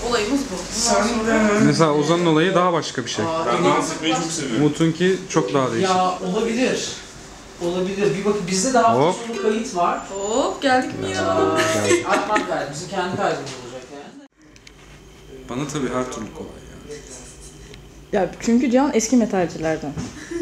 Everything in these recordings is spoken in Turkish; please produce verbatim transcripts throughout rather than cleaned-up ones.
olayımız bu. Sen de... Mesela Ozan'ın olayı daha başka bir şey. Aa, Ben dans etmeyi çok seviyorum. Umut'unki çok daha değişik. ya olabilir. Olabilir. Bir bakın bizde de hafta Hop. sonu kayıt var. Hop geldik mi ya? Aa, Atman kaydı. Bizim kendi kaydımız olacak yani. Bana tabii her türlü kolay yani. Ya çünkü Can eski metalcilerden.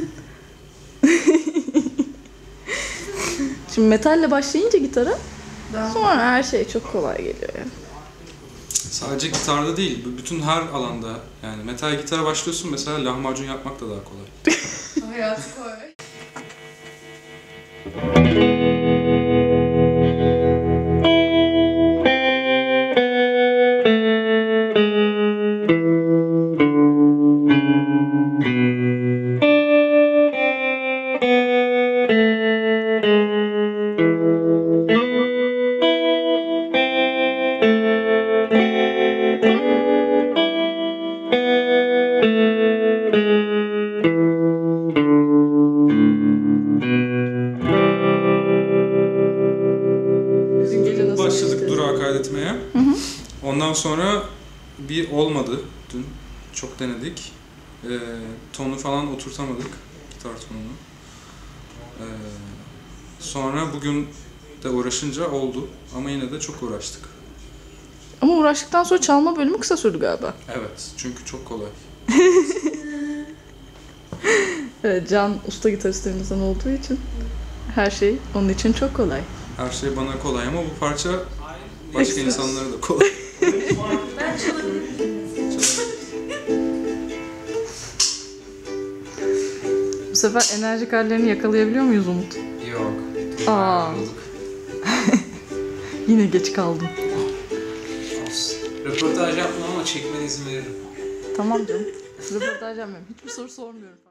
Şimdi metalle başlayınca gitara sonra her şey çok kolay geliyor yani. Sadece gitarda değil, b- bütün her alanda. Yani metal gitara başlıyorsun mesela lahmacun yapmak da daha kolay. Hayatı koy. Bizim gece nasıl Başladık geçti? durağı kaydetmeye. Ondan sonra bir olmadı dün. Çok denedik. Ee, tonu falan oturtamadık. Gitar tonunu. Ee, sonra bugün de uğraşınca oldu. Ama yine de çok uğraştık. Ama uğraştıktan sonra çalma bölümü kısa sürdü galiba. Evet, çünkü çok kolay. Evet, Can usta gitaristlerimizden olduğu için her şey onun için çok kolay. Her şey bana kolay ama bu parça başka insanlara da kolay. Ben çalabilirim. Bu sefer enerjik hallerini yakalayabiliyor muyuz Umut? Yok. Aa. Yine geç kaldım. Olsun. Röportaj yapmam ama çekmene izin veririm. Tamam canım. Röportaj yapmıyorum. Hiçbir soru sormuyorum.